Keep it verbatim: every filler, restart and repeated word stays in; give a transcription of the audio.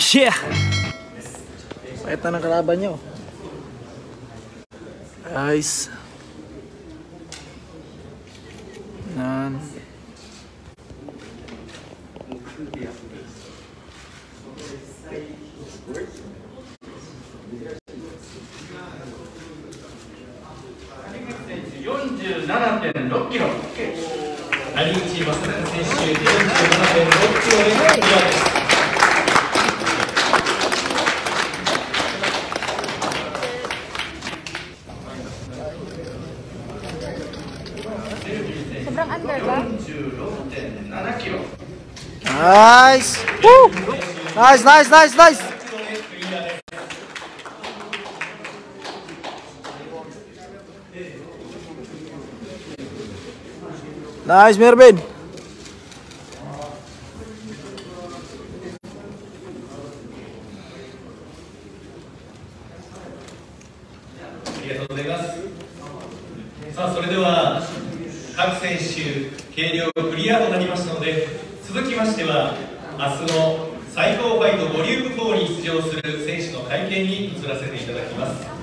Yeah. Ito na kalaban nyo. Guys. Nan. よんじゅうななてんろっキロ。ラリーチ増田選手よんじゅうななてんろっキロでクリアです。 Sobrang under ba? Nice. Woo! Nice, nice, nice, nice. Nice, Mervin. ありがとうございます。さあ、それでは各選手計量クリアとなりましたので、続きましては明日の最高ファイトボリュームフォーに出場する選手の会見に移らせていただきます。